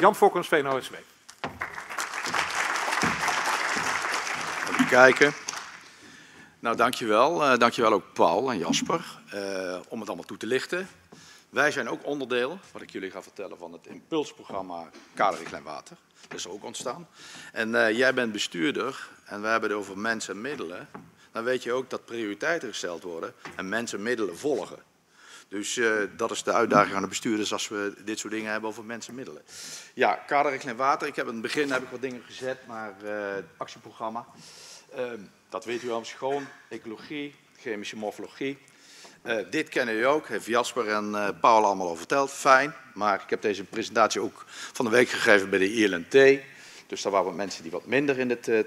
Jan Fokkens, VNO-NCW. Even kijken. Nou, dankjewel. Dankjewel ook Paul en Jasper om het allemaal toe te lichten. Wij zijn ook onderdeel, wat ik jullie ga vertellen, van het impulsprogramma Kaderrichtlijn Water. Dat is ook ontstaan. En jij bent bestuurder en we hebben het over mensen en middelen. Dan weet je ook dat prioriteiten gesteld worden en mensen en middelen volgen. Dus dat is de uitdaging aan de bestuurders als we dit soort dingen hebben over mensen en middelen. Ja, Kaderrichtlijn Water. In het begin heb ik wat dingen gezet naar het actieprogramma. Dat weet u al, schoon, ecologie, chemische morfologie. Dit kennen jullie ook, heeft Jasper en Paul allemaal al verteld. Fijn, maar ik heb deze presentatie ook van de week gegeven bij de ILNT. Dus daar waren wat mensen die wat minder in dit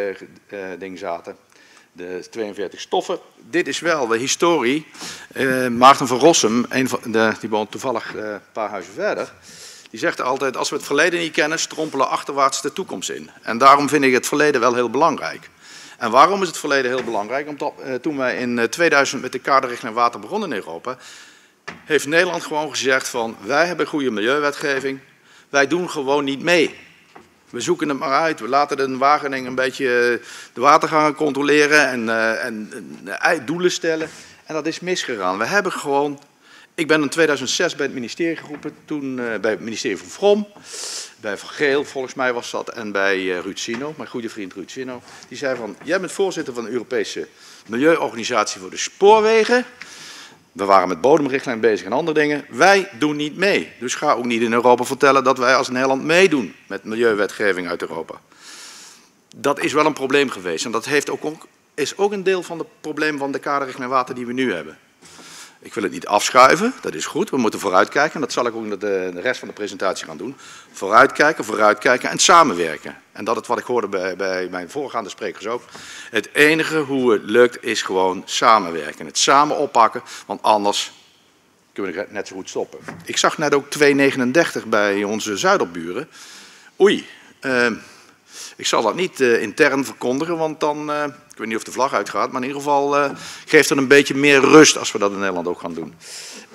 ding zaten. De 42 stoffen. Dit is wel de historie. Maarten van Rossum, die woont toevallig een paar huizen verder. Die zegt altijd, als we het verleden niet kennen, strompelen achterwaarts de toekomst in. En daarom vind ik het verleden wel heel belangrijk. En waarom is het verleden heel belangrijk? Omdat toen wij in 2000 met de kaderrichtlijn water begonnen in Europa, heeft Nederland gewoon gezegd van, wij hebben goede milieuwetgeving, wij doen gewoon niet mee. We zoeken het maar uit, we laten de Wageningen een beetje de watergangen controleren en doelen stellen. En dat is misgegaan. We hebben gewoon, ik ben in 2006 bij het ministerie geroepen, toen bij het ministerie van Vrom. Bij Van Geel, volgens mij was dat, en bij Ruud Sino, mijn goede vriend Ruud Sino. Die zei van, jij bent voorzitter van de Europese Milieuorganisatie voor de Spoorwegen. We waren met bodemrichtlijn bezig en andere dingen. Wij doen niet mee. Dus ga ook niet in Europa vertellen dat wij als Nederland meedoen met milieuwetgeving uit Europa. Dat is wel een probleem geweest. En dat is ook een deel van het probleem van de kaderrichtlijn water die we nu hebben. Ik wil het niet afschuiven, dat is goed. We moeten vooruitkijken en dat zal ik ook de rest van de presentatie gaan doen. Vooruitkijken en samenwerken. En dat is wat ik hoorde bij mijn voorgaande sprekers ook. Het enige hoe het lukt is gewoon samenwerken. Het samen oppakken, want anders kunnen we net zo goed stoppen. Ik zag net ook 2,39 bij onze zuiderburen. Oei, ik zal dat niet intern verkondigen, want dan, ik weet niet of de vlag uitgaat, maar in ieder geval geeft het een beetje meer rust als we dat in Nederland ook gaan doen.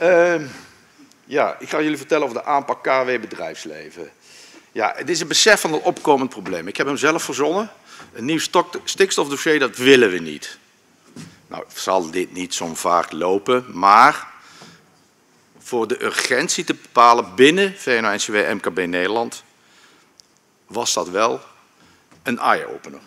Ja, ik ga jullie vertellen over de aanpak KW bedrijfsleven. Ja, het is een besef van een opkomend probleem. Ik heb hem zelf verzonnen. Een nieuw stikstofdossier, dat willen we niet. Nou, zal dit niet zo vaak lopen, maar voor de urgentie te bepalen binnen VNO-NCW MKB Nederland was dat wel een eye-opener.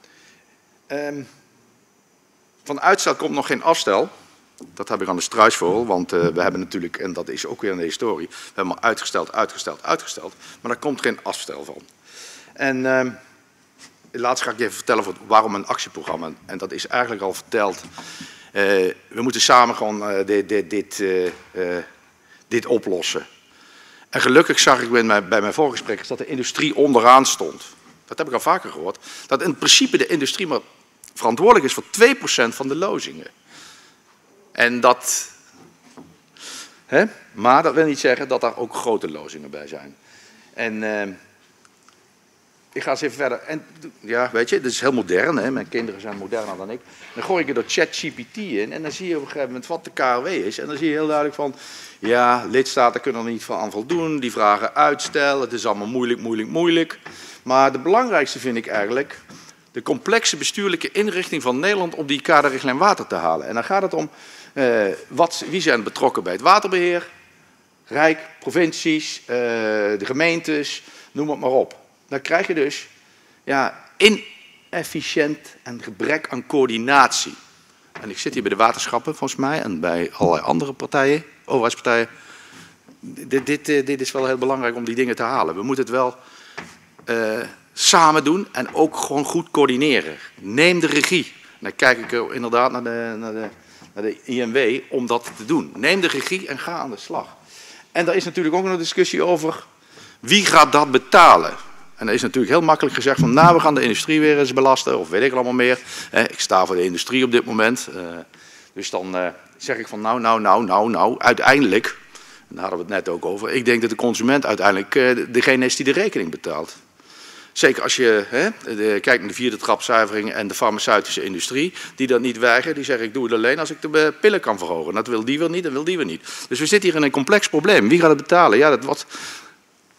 Van uitstel komt nog geen afstel. Dat heb ik aan de struisvogel, want we hebben natuurlijk, en dat is ook weer in de historie, we hebben maar uitgesteld. Maar daar komt geen afstel van. En laatst ga ik je even vertellen waarom een actieprogramma. En dat is eigenlijk al verteld. We moeten samen gewoon dit oplossen. En gelukkig zag ik bij mijn voorgesprekers dat de industrie onderaan stond. Dat heb ik al vaker gehoord. Dat in principe de industrie maar verantwoordelijk is voor 2% van de lozingen. En dat, maar dat wil niet zeggen dat daar ook grote lozingen bij zijn. En ik ga eens even verder. En ja, weet je, dit is heel modern. Hè? Mijn kinderen zijn moderner dan ik. Dan gooi ik er door ChatGPT in en dan zie je op een gegeven moment wat de KRW is. En dan zie je heel duidelijk van, ja, lidstaten kunnen er niet aan voldoen. Die vragen uitstel, het is allemaal moeilijk. Maar de belangrijkste vind ik eigenlijk de complexe bestuurlijke inrichting van Nederland om die kaderrichtlijn water te halen. En dan gaat het om wie zijn betrokken bij het waterbeheer, Rijk, provincies, de gemeentes, noem het maar op. Dan krijg je dus ja, inefficiënt en gebrek aan coördinatie. En ik zit hier bij de waterschappen volgens mij en bij allerlei andere partijen, overheidspartijen. Dit is wel heel belangrijk om die dingen te halen. We moeten het wel samen doen en ook gewoon goed coördineren. Neem de regie. En dan kijk ik inderdaad naar de INW om dat te doen. Neem de regie en ga aan de slag. En daar is natuurlijk ook een discussie over wie gaat dat betalen. En er is natuurlijk heel makkelijk gezegd van nou we gaan de industrie weer eens belasten of weet ik allemaal meer. Ik sta voor de industrie op dit moment. Dus dan zeg ik van nou, uiteindelijk, en daar hadden we het net ook over, ik denk dat de consument uiteindelijk degene is die de rekening betaalt. Zeker als je kijkt naar de vierde trapzuivering en de farmaceutische industrie, die dat niet weigeren, die zeggen ik doe het alleen als ik de pillen kan verhogen. Dat wil die weer niet, dat wil die weer niet. Dus we zitten hier in een complex probleem. Wie gaat het betalen? Ja, dat wordt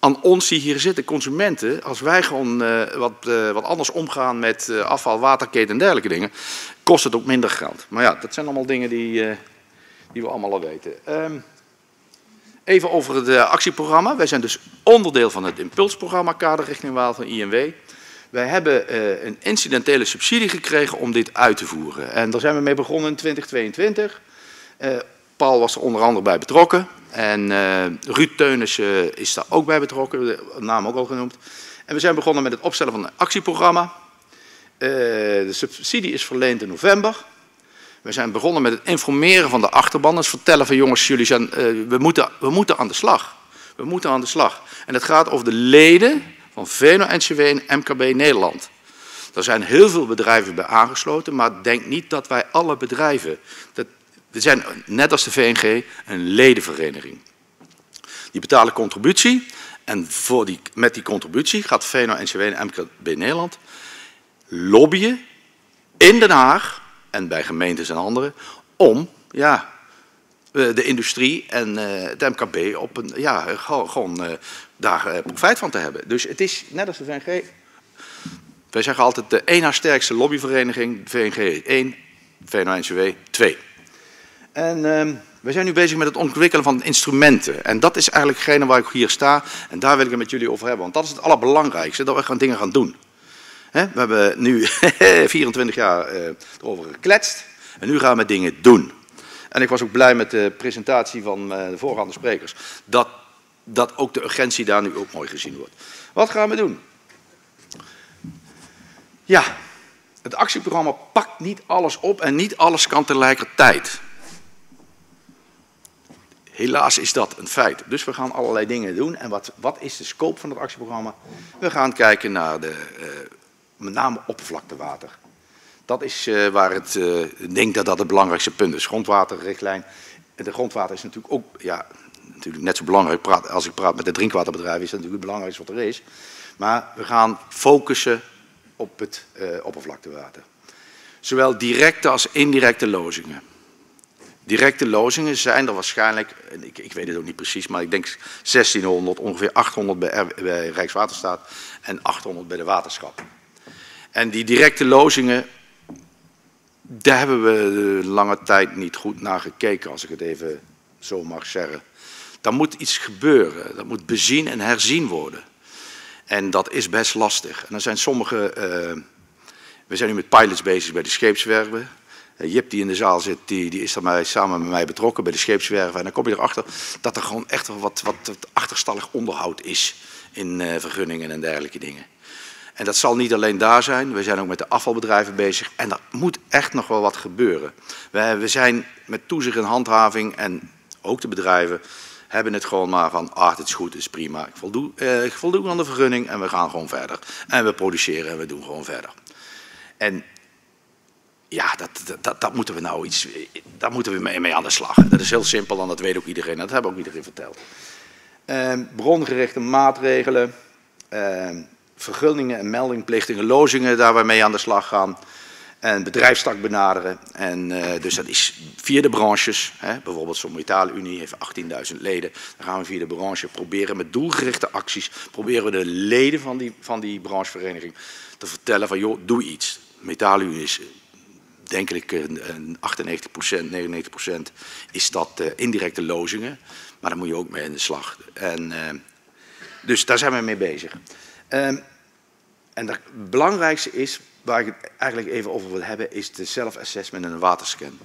aan ons die hier zitten, consumenten, als wij gewoon wat anders omgaan met afval, waterketen en dergelijke dingen, kost het ook minder geld. Maar ja, dat zijn allemaal dingen die we allemaal al weten. Even over het actieprogramma. Wij zijn dus onderdeel van het impulsprogramma kaderrichting water van INW. Wij hebben een incidentele subsidie gekregen om dit uit te voeren. En daar zijn we mee begonnen in 2022. Paul was er onder andere bij betrokken. En Ruud Teunissen is daar ook bij betrokken, de naam ook al genoemd. En we zijn begonnen met het opstellen van een actieprogramma. De subsidie is verleend in november. We zijn begonnen met het informeren van de achterban. Dus vertellen van jongens, jullie zijn, we moeten aan de slag. We moeten aan de slag. En het gaat over de leden van VNO-NCW en MKB Nederland. Er zijn heel veel bedrijven bij aangesloten, maar denk niet dat wij alle bedrijven... We zijn, net als de VNG, een ledenvereniging. Die betalen contributie en met die contributie gaat VNO-NCW en MKB Nederland lobbyen in Den Haag en bij gemeentes en anderen om de industrie en het MKB op een, daar profijt van te hebben. Dus het is net als de VNG. Wij zeggen altijd de één na sterkste lobbyvereniging, VNG 1, VNO-NCW 2. En we zijn nu bezig met het ontwikkelen van instrumenten. En dat is eigenlijk hetgene waar ik hier sta. En daar wil ik het met jullie over hebben. Want dat is het allerbelangrijkste, dat we dingen gaan doen. We hebben nu 24 jaar erover gekletst. En nu gaan we dingen doen. En ik was ook blij met de presentatie van de voorgaande sprekers. Dat ook de urgentie daar nu ook mooi gezien wordt. Wat gaan we doen? Ja, het actieprogramma pakt niet alles op en niet alles kan tegelijkertijd. Helaas is dat een feit. Dus we gaan allerlei dingen doen. En wat is de scope van het actieprogramma? We gaan kijken naar met name oppervlaktewater. Dat is waar ik denk dat dat het belangrijkste punt is. Grondwaterrichtlijn. De grondwater is natuurlijk ook natuurlijk net zo belangrijk. Als ik praat met de drinkwaterbedrijven is dat natuurlijk het belangrijkste wat er is. Maar we gaan focussen op het oppervlaktewater. Zowel directe als indirecte lozingen. Directe lozingen zijn er waarschijnlijk, ik weet het ook niet precies, maar ik denk 1600, ongeveer 800 bij Rijkswaterstaat en 800 bij de waterschappen. En die directe lozingen, daar hebben we lange tijd niet goed naar gekeken, als ik het even zo mag zeggen. Daar moet iets gebeuren, dat moet bezien en herzien worden. En dat is best lastig. En er zijn we zijn nu met pilots bezig bij de scheepswerven. Jip die in de zaal zit, die is daar samen met mij betrokken bij de scheepswerven. En dan kom je erachter dat er gewoon echt wel wat achterstallig onderhoud is in vergunningen en dergelijke dingen. En dat zal niet alleen daar zijn, we zijn ook met de afvalbedrijven bezig. En er moet echt nog wel wat gebeuren. We zijn met toezicht en handhaving en ook de bedrijven hebben het gewoon maar van, het is goed, het is prima. Ik voldoe aan de vergunning en we gaan gewoon verder. En we produceren en we doen gewoon verder. En ja, dat moeten we nou daar moeten we mee aan de slag. Dat is heel simpel en dat weet ook iedereen. Dat hebben ook iedereen verteld. Brongerichte maatregelen, vergunningen en meldingplichtige lozingen, daar we mee aan de slag gaan. En bedrijfstak benaderen. En dus dat is via de branches. Bijvoorbeeld zo'n Metalenunie heeft 18.000 leden. Dan gaan we via de branche proberen met doelgerichte acties. Proberen we de leden van die branchevereniging te vertellen van joh, doe iets. Metalenunie is denk ik 98%, 99% is dat indirecte lozingen. Maar daar moet je ook mee aan de slag. En, dus daar zijn we mee bezig. En het belangrijkste is, waar ik het eigenlijk even over wil hebben, is de self-assessment en de waterscan.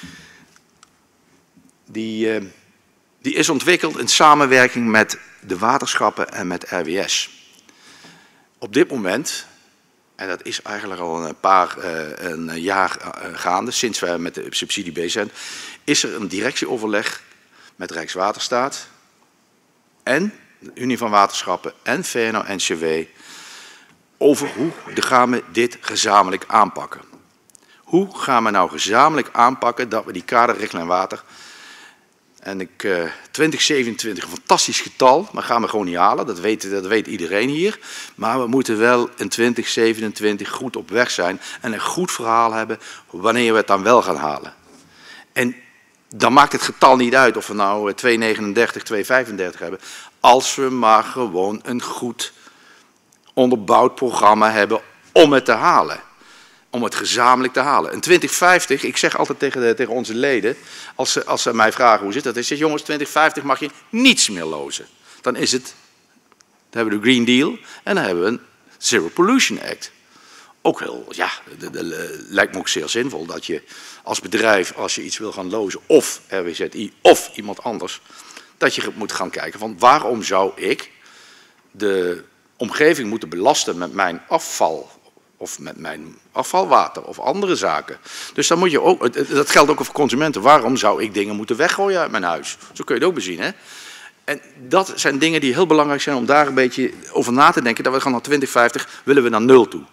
Die is ontwikkeld in samenwerking met de waterschappen en met RWS. Op dit moment, en dat is eigenlijk al een jaar gaande, sinds wij met de subsidie bezig zijn, is er een directieoverleg met Rijkswaterstaat en de Unie van Waterschappen en VNO-NCW over hoe gaan we dit gezamenlijk aanpakken. Hoe gaan we nou gezamenlijk aanpakken dat we die kaderrichtlijn water, en 2027 een fantastisch getal, maar gaan we gewoon niet halen, dat weet iedereen hier. Maar we moeten wel in 2027 goed op weg zijn en een goed verhaal hebben wanneer we het dan wel gaan halen. En dan maakt het getal niet uit of we nou 239, 235 hebben. als we maar gewoon een goed onderbouwd programma hebben om het te halen. Om het gezamenlijk te halen. In 2050, ik zeg altijd tegen onze leden, als ze mij vragen hoe zit dat, ik zeg jongens, 2050 mag je niets meer lozen. Dan is het, dan hebben we de Green Deal en dan hebben we een Zero Pollution Act. Ook heel, ja, lijkt me ook zeer zinvol dat je als bedrijf, als je iets wil gaan lozen, of RWZI of iemand anders, dat je moet gaan kijken van waarom zou ik de omgeving moeten belasten met mijn afval of met mijn afvalwater of andere zaken. Dus dan moet je ook, dat geldt ook voor consumenten. Waarom zou ik dingen moeten weggooien uit mijn huis? Zo kun je het ook bezien, hè? En dat zijn dingen die heel belangrijk zijn om daar een beetje over na te denken. Dat we gaan naar 2050, willen we naar 0 toe.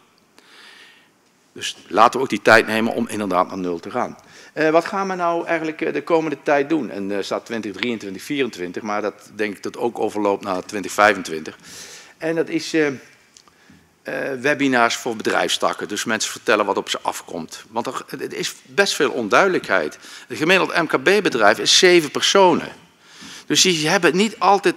Dus laten we ook die tijd nemen om inderdaad naar 0 te gaan. Wat gaan we nou eigenlijk de komende tijd doen? En er staat 2023, 2024, maar dat denk ik dat ook overloopt naar 2025. En dat is webinars voor bedrijfstakken. Dus mensen vertellen wat op ze afkomt. Want er is best veel onduidelijkheid. Een gemiddeld MKB-bedrijf is 7 personen. Dus die hebben niet altijd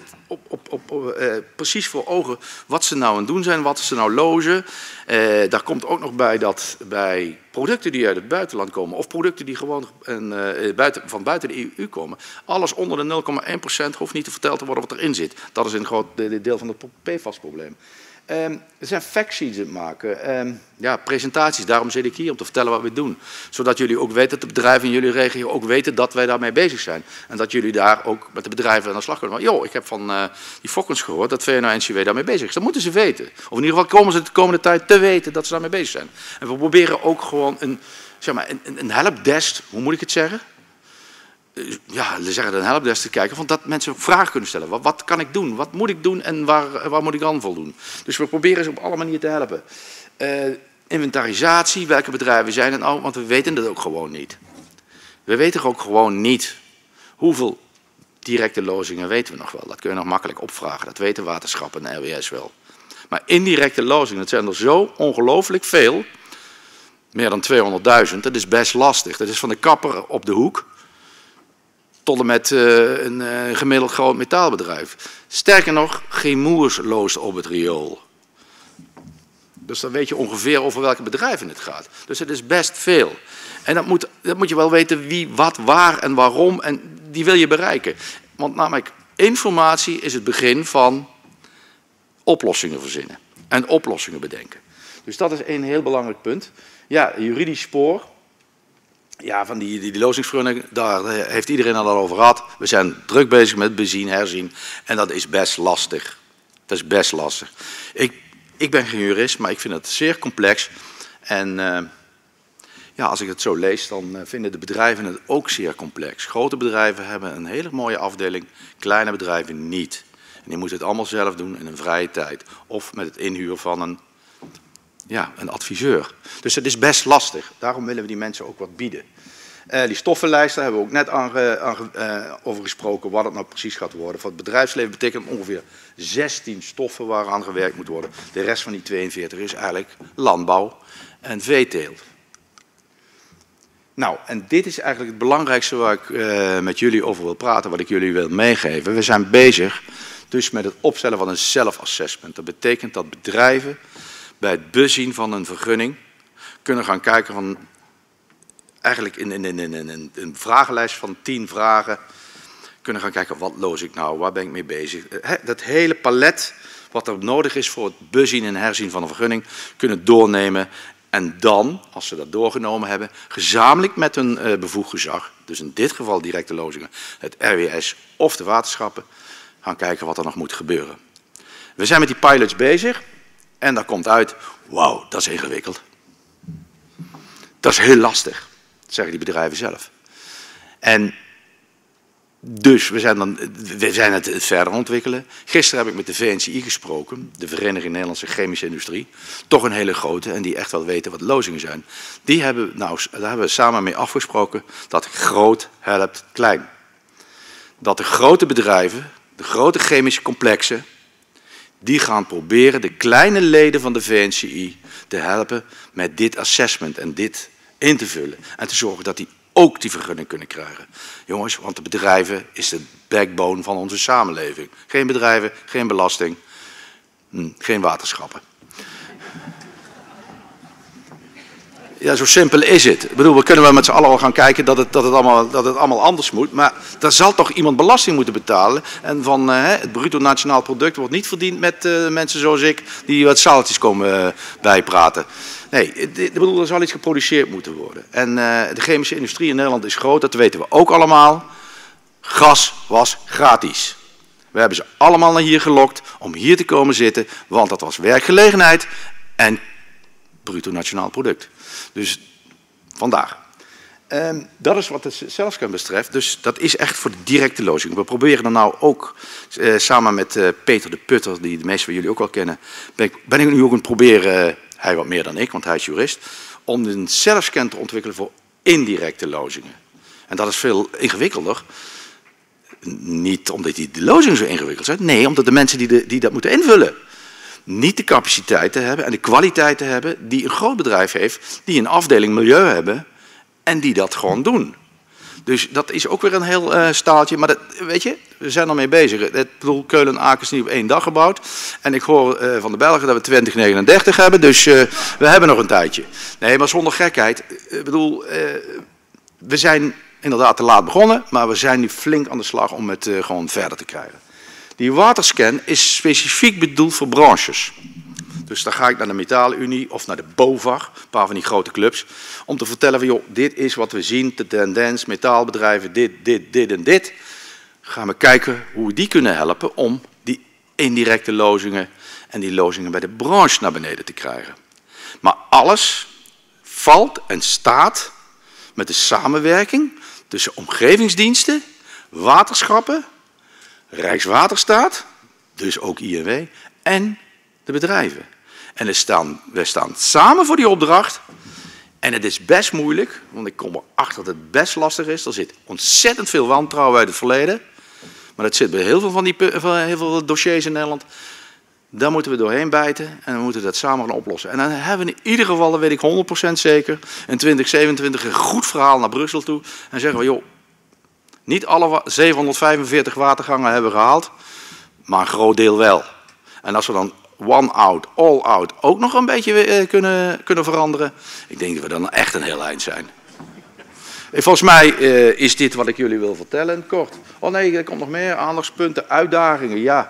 precies voor ogen wat ze nou aan het doen zijn, wat ze nou lozen. Daar komt ook nog bij dat bij producten die uit het buitenland komen, of producten die gewoon van buiten de EU komen, alles onder de 0,1% hoeft niet te verteld te worden wat erin zit. Dat is een groot deel van het PFAS-probleem. Er zijn factsheets aan het maken, ja, presentaties, daarom zit ik hier om te vertellen wat we doen. Zodat jullie ook weten, dat de bedrijven in jullie regio ook weten dat wij daarmee bezig zijn. En dat jullie daar ook met de bedrijven aan de slag kunnen. Maar, ik heb van die Fokkens gehoord dat VNO-NCW daarmee bezig is. Dat moeten ze weten. Of in ieder geval komen ze de komende tijd te weten dat ze daarmee bezig zijn. En we proberen ook gewoon een helpdesk, hoe moet ik het zeggen? Ja, we zeggen een helpdesk te kijken, van dat mensen vragen kunnen stellen. Wat kan ik doen? Wat moet ik doen en waar moet ik aan voldoen? Dus we proberen ze op alle manieren te helpen. Inventarisatie, welke bedrijven zijn het nou? Want we weten dat ook gewoon niet. We weten ook gewoon niet hoeveel directe lozingen weten we nog wel. Dat kun je nog makkelijk opvragen. Dat weten waterschappen en RWS wel. Maar indirecte lozingen, dat zijn er zo ongelooflijk veel. Meer dan 200.000, dat is best lastig. Dat is van de kapper op de hoek tot en met een gemiddeld groot metaalbedrijf. Sterker nog, geen moers loost op het riool. Dus dan weet je ongeveer over welke bedrijven het gaat. Dus het is best veel. En dat moet je wel weten wie, wat, waar en waarom. En die wil je bereiken. Want namelijk, informatie is het begin van oplossingen verzinnen. En oplossingen bedenken. Dus dat is een heel belangrijk punt. Ja, juridisch spoor. Ja, van die lozingsvergunning, daar heeft iedereen het al over gehad. We zijn druk bezig met bezien, herzien. En dat is best lastig. Dat is best lastig. Ik ben geen jurist, maar ik vind het zeer complex. En ja, als ik het zo lees, dan vinden de bedrijven het ook zeer complex. Grote bedrijven hebben een hele mooie afdeling, kleine bedrijven niet. En die moeten het allemaal zelf doen in een vrije tijd. Of met het inhuren van een adviseur. Dus het is best lastig. Daarom willen we die mensen ook wat bieden. Die stoffenlijst, daar hebben we ook net over gesproken wat het nou precies gaat worden. Voor het bedrijfsleven betekent het ongeveer 16 stoffen waaraan gewerkt moet worden. De rest van die 42 is eigenlijk landbouw en veeteelt. Nou, en dit is eigenlijk het belangrijkste waar ik met jullie over wil praten, wat ik jullie wil meegeven. We zijn bezig dus met het opstellen van een self-assessment. Dat betekent dat bedrijven bij het bezien van een vergunning kunnen gaan kijken van eigenlijk in een vragenlijst van 10 vragen kunnen gaan kijken wat loos ik nou, waar ben ik mee bezig. Dat hele palet wat er nodig is voor het bezien en herzien van een vergunning kunnen doornemen en dan, als ze dat doorgenomen hebben, gezamenlijk met een bevoegd gezag, dus in dit geval directe lozingen, het RWS of de waterschappen, gaan kijken wat er nog moet gebeuren. We zijn met die pilots bezig. En daar komt uit, wauw, dat is ingewikkeld. Dat is heel lastig, dat zeggen die bedrijven zelf. En dus we zijn het verder ontwikkelen. Gisteren heb ik met de VNCI gesproken, de Vereniging Nederlandse Chemische Industrie. Toch een hele grote en die echt wel weten wat lozingen zijn. Daar hebben we samen mee afgesproken dat groot helpt klein. Dat de grote bedrijven, de grote chemische complexen, die gaan proberen de kleine leden van de VNCI te helpen met dit assessment en dit in te vullen. En te zorgen dat die ook die vergunning kunnen krijgen. Jongens, want de bedrijven is de backbone van onze samenleving. Geen bedrijven, geen belasting, geen waterschappen. Ja, zo simpel is het. Ik bedoel, we kunnen wel met z'n allen al gaan kijken dat het allemaal anders moet. Maar daar zal toch iemand belasting moeten betalen. En van het bruto nationaal product wordt niet verdiend met mensen zoals ik die wat zaaltjes komen bijpraten. Nee, ik bedoel, er zal iets geproduceerd moeten worden. En de chemische industrie in Nederland is groot, dat weten we ook allemaal. Gas was gratis. We hebben ze allemaal naar hier gelokt om hier te komen zitten, want dat was werkgelegenheid en bruto nationaal product. Dus vandaar. Dat is wat de zelfscan betreft. Dus dat is echt voor de directe lozing. We proberen er nou ook samen met Peter de Putter, die de meesten van jullie ook wel kennen, ben ik nu ook aan het proberen, hij wat meer dan ik, want hij is jurist, om een zelfscan te ontwikkelen voor indirecte lozingen. En dat is veel ingewikkelder. Niet omdat die lozingen zo ingewikkeld zijn, nee, omdat de mensen die dat moeten invullen niet de capaciteiten hebben en de kwaliteiten hebben die een groot bedrijf heeft, die een afdeling milieu hebben en die dat gewoon doen. Dus dat is ook weer een heel staaltje, maar dat, weet je, we zijn ermee bezig. Ik bedoel, Keulen-Aken is niet op 1 dag gebouwd en ik hoor van de Belgen dat we 2039 hebben, dus we hebben nog een tijdje. Nee, maar zonder gekheid, ik bedoel, we zijn inderdaad te laat begonnen, maar we zijn nu flink aan de slag om het gewoon verder te krijgen. Die waterscan is specifiek bedoeld voor branches. Dus dan ga ik naar de Metalunie of naar de BOVAG, een paar van die grote clubs, om te vertellen van, joh, dit is wat we zien, de tendens, metaalbedrijven, dit en dit. Gaan we kijken hoe we die kunnen helpen om die indirecte lozingen en die lozingen bij de branche naar beneden te krijgen. Maar alles valt en staat met de samenwerking tussen omgevingsdiensten, waterschappen, Rijkswaterstaat, dus ook INW, en de bedrijven. En we staan samen voor die opdracht. En het is best moeilijk, want ik kom erachter dat het best lastig is. Er zit ontzettend veel wantrouwen uit het verleden. Maar dat zit bij heel veel van heel veel dossiers in Nederland. Daar moeten we doorheen bijten en we moeten dat samen gaan oplossen. En dan hebben we in ieder geval, dat weet ik 100% zeker, in 2027 een goed verhaal naar Brussel toe. En zeggen we, joh, niet alle 745 watergangen hebben we gehaald, maar een groot deel wel. En als we dan one out, all out ook nog een beetje kunnen veranderen, ik denk dat we dan echt een heel eind zijn. Volgens mij is dit wat ik jullie wil vertellen, kort. Oh nee, er komt nog meer, aandachtspunten, uitdagingen, ja.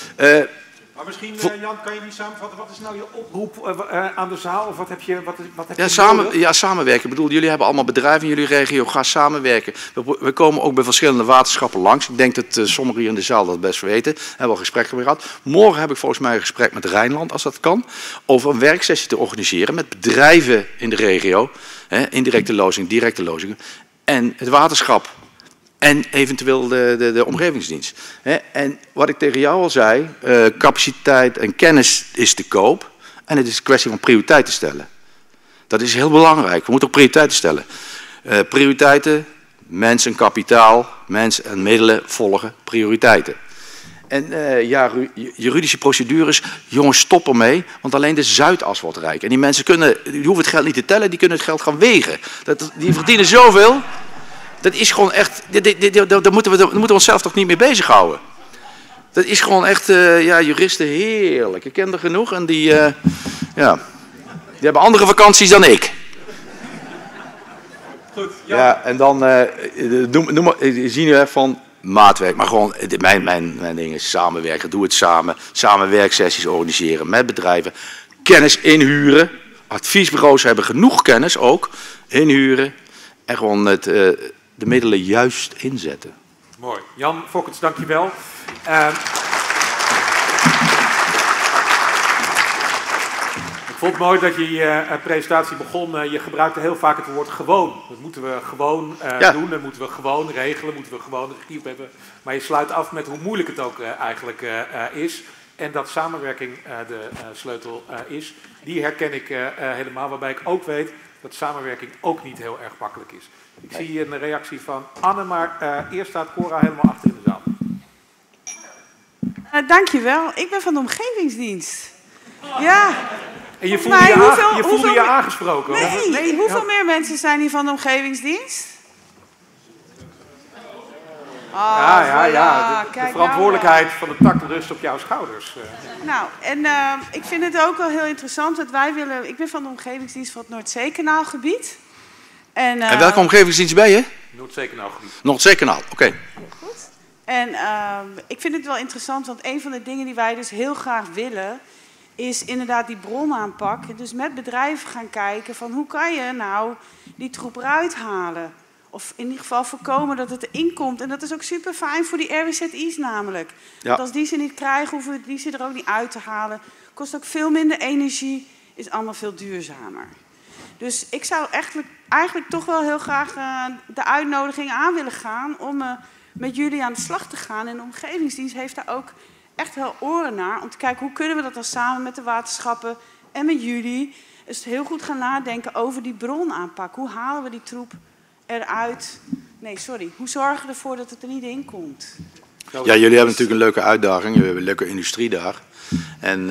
Maar misschien, Jan, kan je niet samenvatten, wat is nou je oproep aan de zaal? Of wat heb je samenwerken. Ik bedoel, jullie hebben allemaal bedrijven in jullie regio, ga samenwerken. We komen ook bij verschillende waterschappen langs. Ik denk dat sommigen hier in de zaal dat best weten. We hebben al gesprekken mee gehad. Morgen heb ik volgens mij een gesprek met Rijnland, als dat kan, over een werksessie te organiseren met bedrijven in de regio. Indirecte lozingen, directe lozingen. En het waterschap. En eventueel de omgevingsdienst. En wat ik tegen jou al zei, capaciteit en kennis is te koop. En het is een kwestie van prioriteiten stellen. Dat is heel belangrijk. We moeten ook prioriteiten stellen. Prioriteiten, mens en kapitaal, mens en middelen volgen prioriteiten. En juridische procedures, jongens, stop ermee, want alleen de Zuidas wordt rijk. En die mensen die hoeven het geld niet te tellen, die kunnen het geld gaan wegen. Die verdienen zoveel. Dat is gewoon echt, daar moeten we onszelf toch niet mee bezighouden. Dat is gewoon echt, juristen heerlijk. Ik ken er genoeg en die hebben andere vakanties dan ik. Goed, ja, en dan zien we van maatwerk, maar gewoon, mijn ding is samenwerken, doe het samen. Samen werksessies organiseren met bedrijven. Kennis inhuren. Adviesbureaus hebben genoeg kennis ook. Inhuren. En gewoon de middelen juist inzetten. Mooi. Jan Fokkens, dankjewel. Ik vond het mooi dat je je presentatie begon. Je gebruikte heel vaak het woord gewoon. Dat moeten we gewoon doen, dat moeten we gewoon regelen, moeten we gewoon regie op hebben. Maar je sluit af met hoe moeilijk het ook eigenlijk is. En dat samenwerking de sleutel is. Die herken ik helemaal, waarbij ik ook weet dat samenwerking ook niet heel erg makkelijk is. Ik zie een reactie van Anne, maar eerst staat Cora helemaal achter in de zaal. Dankjewel, ik ben van de omgevingsdienst. Ja. En je voelde je aangesproken? Nee, hoeveel meer mensen zijn hier van de omgevingsdienst? Ja. De Kijk, verantwoordelijkheid van de tak rust op jouw schouders. Nou, en ik vind het ook wel heel interessant. Want ik ben van de omgevingsdienst van het Noordzeekanaalgebied. En welke omgevingsdienst ben je? Noordzeekanaalgebied. Noordzeekanaal, oké. Goed. En ik vind het wel interessant, want een van de dingen die wij dus heel graag willen, is inderdaad die bronaanpak. Dus met bedrijven gaan kijken van hoe kan je nou die troep eruit halen. Of in ieder geval voorkomen dat het erin komt. En dat is ook super fijn voor die RWZI's namelijk. Ja. Want als die ze niet krijgen, hoeven we die ze er ook niet uit te halen. Kost ook veel minder energie, is allemaal veel duurzamer. Dus ik zou eigenlijk toch wel heel graag de uitnodiging aan willen gaan om met jullie aan de slag te gaan. En de omgevingsdienst heeft daar ook echt wel oren naar. Om te kijken hoe kunnen we dat dan samen met de waterschappen en met jullie dus heel goed gaan nadenken over die bronaanpak. Hoe halen we die troep eruit? Hoe zorgen we ervoor dat het er niet in komt? Ja, jullie hebben natuurlijk een leuke uitdaging. We hebben een leuke industrie daar. En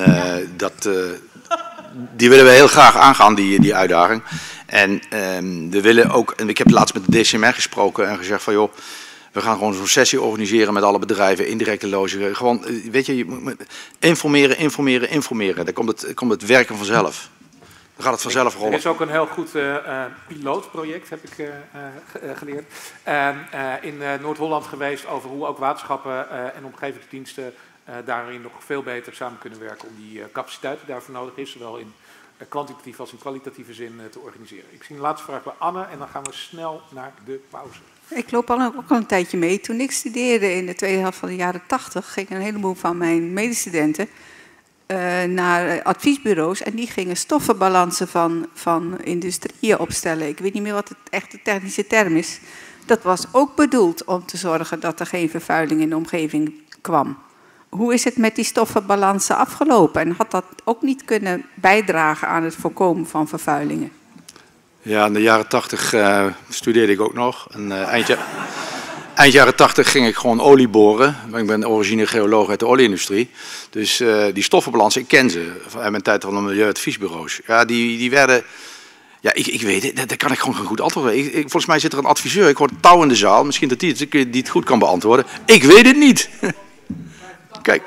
die willen we heel graag aangaan, die uitdaging. En we willen ook, en ik heb laatst met de DCMR gesproken en gezegd van joh, we gaan gewoon zo'n sessie organiseren met alle bedrijven, indirecte logistiek. Gewoon, weet je moet informeren. Dan komt het werken vanzelf. Dan gaat het vanzelf rollen. Er is ook een heel goed pilootproject, heb ik geleerd, in Noord-Holland geweest over hoe ook waterschappen en omgevingsdiensten daarin nog veel beter samen kunnen werken om die capaciteit die daarvoor nodig is, zowel in kwantitatieve als in kwalitatieve zin te organiseren. Ik zie een laatste vraag bij Anne en dan gaan we snel naar de pauze. Ik loop ook al een tijdje mee. Toen ik studeerde in de tweede helft van de jaren 80, gingen een heleboel van mijn medestudenten naar adviesbureaus en die gingen stoffenbalansen van industrieën opstellen. Ik weet niet meer wat het echte technische term is. Dat was ook bedoeld om te zorgen dat er geen vervuiling in de omgeving kwam. Hoe is het met die stoffenbalansen afgelopen? En had dat ook niet kunnen bijdragen aan het voorkomen van vervuilingen? Ja, in de jaren 80 studeerde ik ook nog. En, eind jaren 80 ging ik gewoon olie boren. Ik ben origine geoloog uit de olieindustrie. Dus die stoffenbalansen, ik ken ze uit mijn tijd van de milieuadviesbureaus. Ja, die werden... Ja, ik weet het, daar kan ik gewoon geen goed antwoord op. Volgens mij zit er een adviseur, ik hoor Touw in de zaal. Misschien dat die het goed kan beantwoorden. Ik weet het niet. Kijk.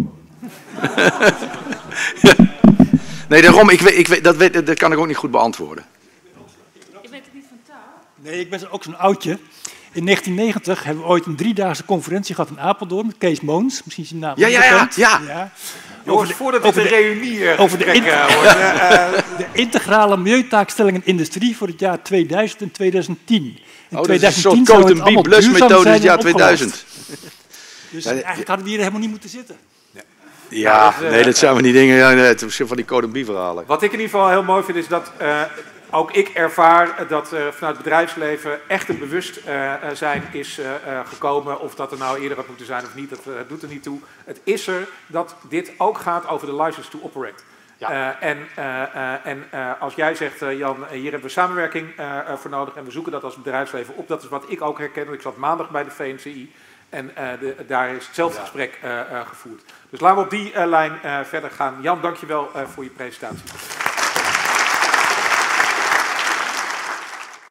Nee, daarom, dat kan ik ook niet goed beantwoorden. Je bent het niet van Touw? Nee, ik ben ook zo'n oudje. In 1990 hebben we ooit een 3-daagse conferentie gehad in Apeldoorn met Kees Moons. Misschien is je naam bekend. Ja. Jongens, voordat het een reunie over wordt. De integrale milieutaakstelling in industrie voor het jaar 2000 en 2010. In 2010 dat is een soort Coat-and-Bie-blusmethode het jaar 2000. Dus eigenlijk hadden we hier helemaal niet moeten zitten. Ja, dat zijn van die dingen, van die Coat-and-Bie-verhalen. Wat ik in ieder geval heel mooi vind is dat ook ik ervaar dat vanuit het bedrijfsleven echt een bewustzijn is gekomen. Of dat er nou eerder had moeten zijn of niet, dat doet er niet toe. Het is er dat dit ook gaat over de license to operate. Ja. En als jij zegt, Jan, hier hebben we samenwerking voor nodig en we zoeken dat als bedrijfsleven op. Dat is wat ik ook herken, want ik zat maandag bij de VNCI en daar is hetzelfde gesprek gevoerd. Dus laten we op die lijn verder gaan. Jan, dankjewel voor je presentatie.